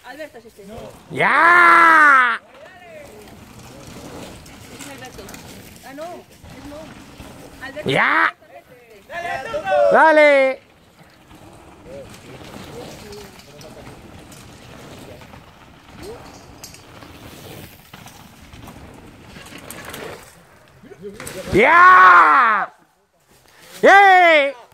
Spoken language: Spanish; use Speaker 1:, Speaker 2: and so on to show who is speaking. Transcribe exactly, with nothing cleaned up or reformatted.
Speaker 1: Alberto es este. No.
Speaker 2: ¡Ya!
Speaker 1: Es Alberto. Ah, no. Es no. Alberto.
Speaker 2: ¡Ya! ¡Dale! ¡Ya! ¡Eh!